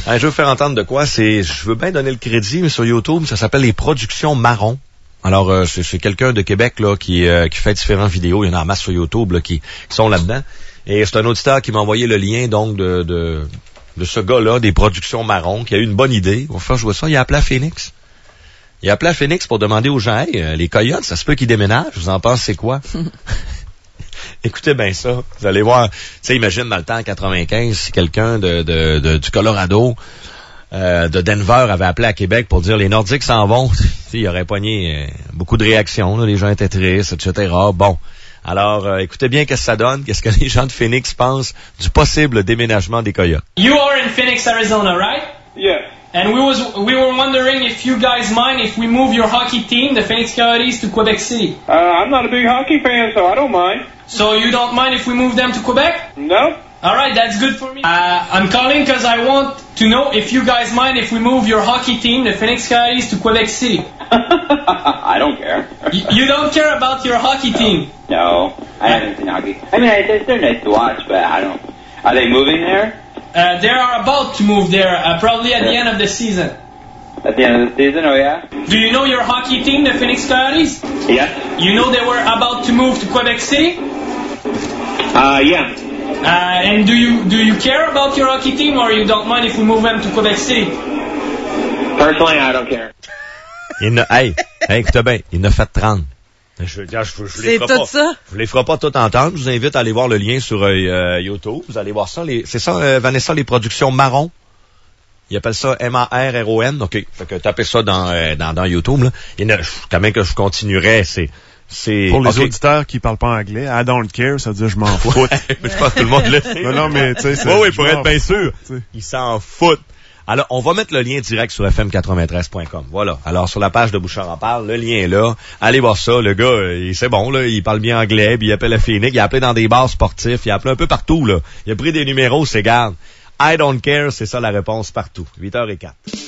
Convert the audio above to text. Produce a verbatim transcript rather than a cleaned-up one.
Hein, je veux faire entendre de quoi. C'est, je veux bien donner le crédit, mais sur YouTube, ça s'appelle les Productions Marron. Alors, euh, c'est, c'est quelqu'un de Québec là qui, euh, qui fait différentes vidéos. Il y en a en masse sur YouTube là, qui, qui sont là-dedans. Et c'est un auditeur qui m'a envoyé le lien donc de, de, de ce gars-là, des Productions Marron, qui a eu une bonne idée. On va faire jouer ça. Il a appelé à Phoenix. Il a appelé à Phoenix pour demander aux gens, hey, euh, les Coyotes, ça se peut qu'ils déménagent. Vous en pensez quoi? Écoutez bien ça. Vous allez voir. Tu sais, imagine dans le temps, en quatre-vingt-quinze, si quelqu'un de, de, de, du Colorado, euh, de Denver avait appelé à Québec pour dire les Nordiques s'en vont. Il y aurait poigné euh, beaucoup de réactions. Là, les gens étaient tristes, et cetera. Bon. Alors, euh, écoutez bien qu'est-ce que ça donne, qu'est-ce que les gens de Phoenix pensent du possible déménagement des Coyotes. You are in Phoenix, Arizona, right? Yeah. And we was we were wondering if you guys mind if we move your hockey team, the Phoenix Coyotes, to Quebec City. Uh, I'm not a big hockey fan, so I don't mind. So you don't mind if we move them to Quebec? No. All right, that's good for me. Uh, I'm calling because I want to know if you guys mind if we move your hockey team, the Phoenix Coyotes, to Quebec City. I don't care. Y- you don't care about your hockey team? No, I haven't seen hockey. I mean, it's, they're nice to watch, but I don't. Are they moving there? Uh, they are about to move there, uh, probably at yeah. the end of the season. At the end of the season, oh yeah? Do you know your hockey team, the Phoenix Coyotes? Yes. You know they were about to move to Quebec City? Uh, yeah. Uh, and do you do you care about your hockey team, or you don't mind if we move them to Quebec City? Personally, I don't care. Il ne, hey, hey, écoutez bien, il ne fait trente. Je, je, je, je c'est tout pas, ça? Je vous les ferai pas tout entendre. Je vous invite à aller voir le lien sur euh, YouTube. Vous allez voir ça. Les, c'est ça, euh, Vanessa, les Productions Marron. Ils appellent ça M A R R O N. OK. Fait que tapez ça dans, euh, dans, dans YouTube, là. Il y en a, quand même que je continuerais, c'est, c'est... Pour les okay. auditeurs qui parlent pas anglais, I don't care, ça veut dire je m'en fous. Je pense que tout le monde le sait. Non, non, mais tu sais, c'est... Oui, oui, pour être bien fous, sûr. T'sais. Ils s'en foutent. Alors, on va mettre le lien direct sur F M quatre-vingt-treize point com. Voilà. Alors, sur la page de Bouchard en parle, le lien est là. Allez voir ça. Le gars, il, c'est bon, là. Il parle bien anglais, puis il appelle à Phoenix. Il a appelé dans des bars sportifs. Il a appelé un peu partout, là. Il a pris des numéros, c'est garde. I don't care, c'est ça la réponse partout. huit heures zéro quatre.